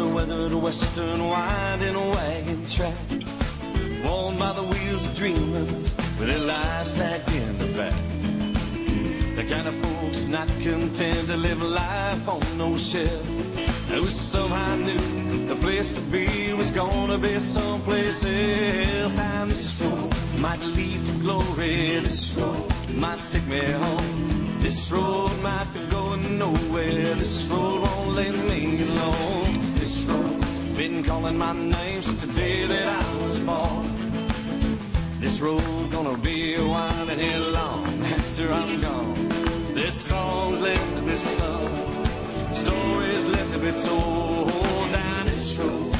a weathered western winding wagon track, worn by the wheels of dreamers with their lives stacked in the back. The kind of folks not content to live life on no shelf, who somehow knew the place to be was gonna be someplace else. Down this road might lead to glory, this road might take me home, this road might be going nowhere, this road won't leave me alone. This road been calling my name since the day that I was born. This road gonna be winding here long after I'm gone. This song's left to be sung, stories left to be told down this road.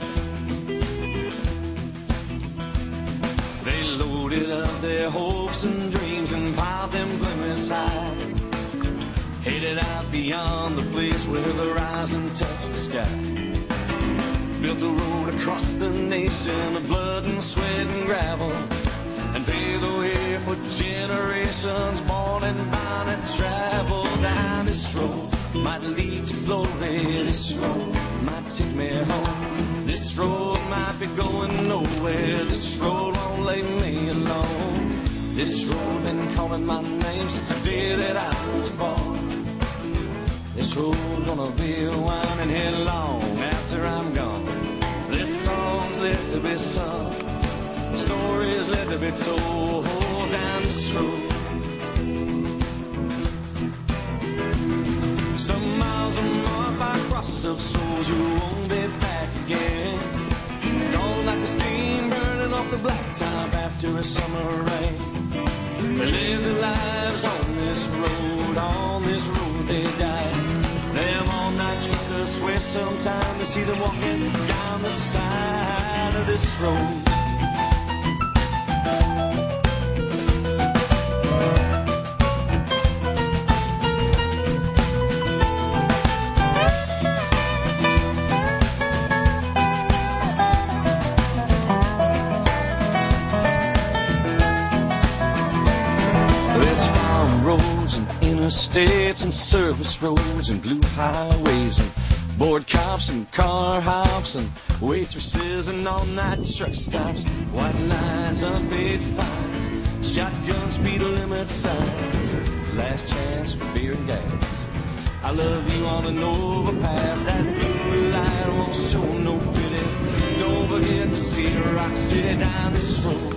They loaded up their hopes and dreams and piled them glimmers high, headed out beyond the place where the horizon touched the sky. Built a road across the nation of blood and sweat and gravel, and paved the way for generations born and bound and travel. Down this road might lead to glory, this road might take me home, this road might be going nowhere, this road won't leave me alone. This road been calling my name since the day that I was born. This road gonna be winding here long after I'm gone. This song's left to be sung, stories left to be told down this road. Some miles are marked by crosses of souls who won't be back again, gone like the steam burning off the blacktop after a summer rain. They live their lives on this road they died. Them all-night truckers swear sometime to see them walking down the side of this road. States and service roads and blue highways and board cops and car hops and waitresses and all-night truck stops, white lines, unpaid fines, shotgun speed limit signs, last chance for beer and gas. I love you on an overpass, that blue light won't show no pity. Don't forget to see Rock City down this road.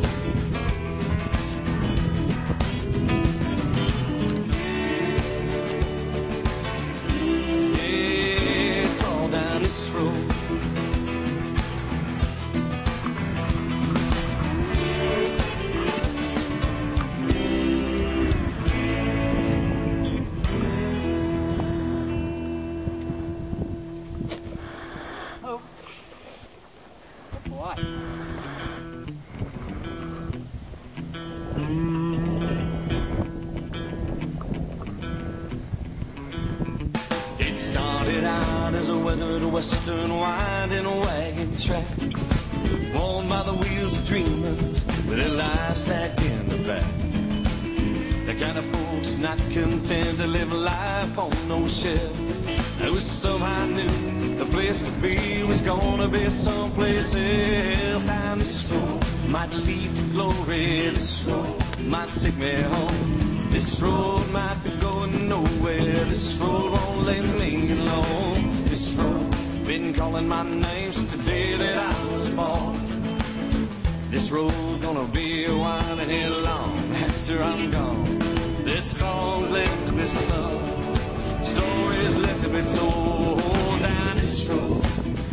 It started out as a weathered western winding wagon track, worn by the wheels of dreamers with their lives stacked in the back. The kind of folks not content to live life on no shelf, who somehow knew the place to be was gonna be someplace else. Down this road might lead to glory, this road might take me home, this road might be going nowhere, this road won't leave me alone. This road been calling my name since the day that I was born. This road gonna be winding here long after I'm gone. This song's left to be sung, stories left to be told down this road.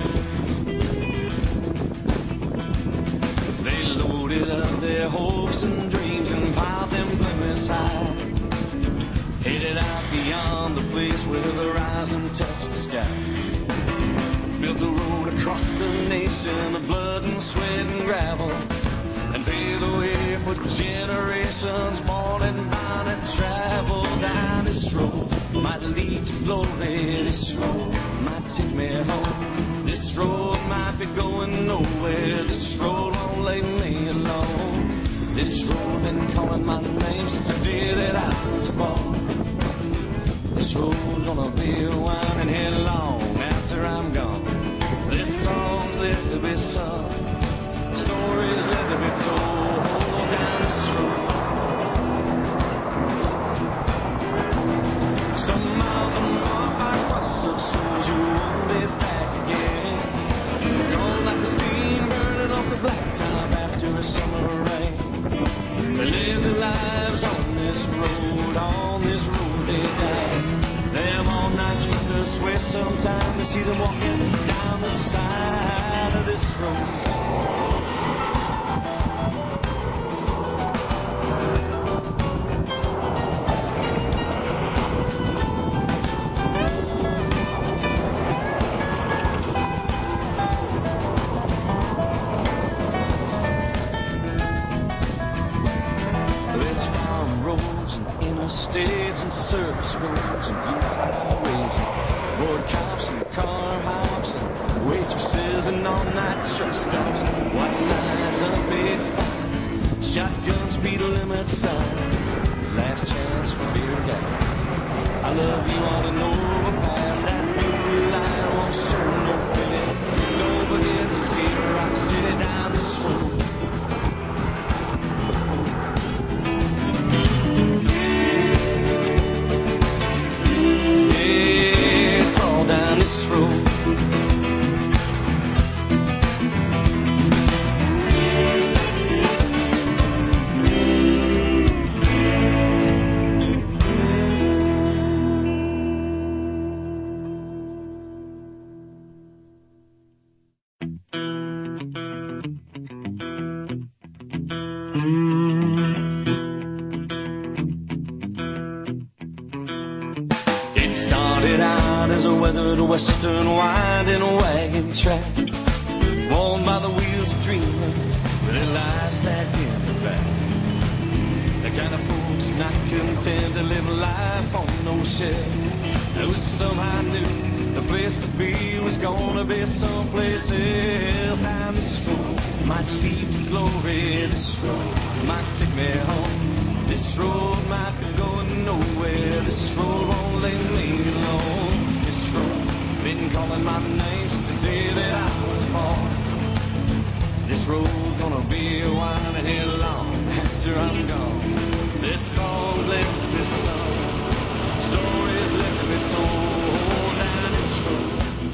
They loaded up their hopes and dreams and piled them glimmers high, headed out beyond the place where the horizon touched the sky. Built a road across the nation of blood and sweat and gravel, and paved the way for generations born and bound and travel. Down this road might lead to glory, this road might take me home, this road might be going nowhere, this road won't leave me alone. This road been calling my name since the day that I was born. This road gonna be winding here long after I'm gone. lived it so down this road. Some miles and more by cross of souls you won't be back again. Gone like the steam burning off the blacktop after a summer rain. They live their lives on this road they die. Them all-night truckers swear sometime to see them walking down the side of this road. States and service roads and highways and road cops and car hops and waitresses and all-night truck stops, white lines, unpaid fines, shotgun speed limit signs, last chance for beer gas. I love you on an overpass, that blue line won't show no pity. Don't forget to see Rock City down this road. Down this road. It started out as a weathered western winding wagon track, worn by the wheels of dreamers with their lives stacked in the back. The kind of folks not content to live life on no shelf. It was somehow knew the place to be was gonna be someplace else. Down this road might lead to glory. This road might take me home. This road might be going nowhere. This road won't leave me alone. This road been calling my name since the day that I was born. This road gonna be winding here long after I'm gone. This song's left to be sung, stories left to be told down this road.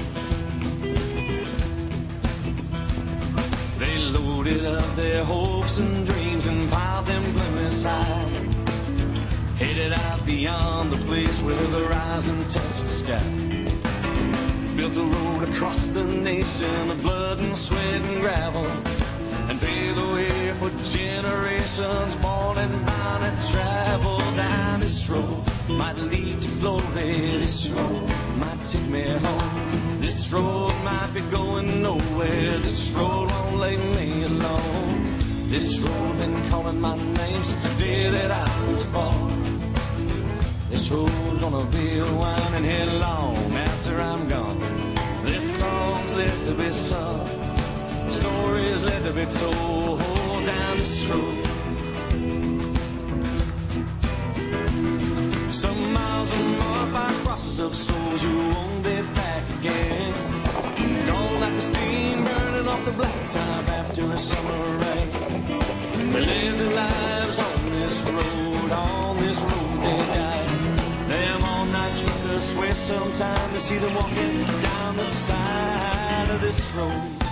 They loaded up their hopes and dreams and piled them glimmers high, headed out beyond the place where the horizon touched the sky. Built a road across the nation of blood and sweat and gravel, and paved the way for generations born and bound and travel. Down this road might lead to glory. This road might take me home. This road might be going nowhere. This road won't leave me alone. This road been calling my name since the day that I was born. This road gonna be winding here long after I'm gone. This song's left to be sung, stories left to be told down this road. Some miles and more by crosses of souls you won't be back again. Gone like the steam burning off the blacktop after a summer rain. They live their lives on this road they died. Them all-night truckers swear sometime to see them walking down the side of this road.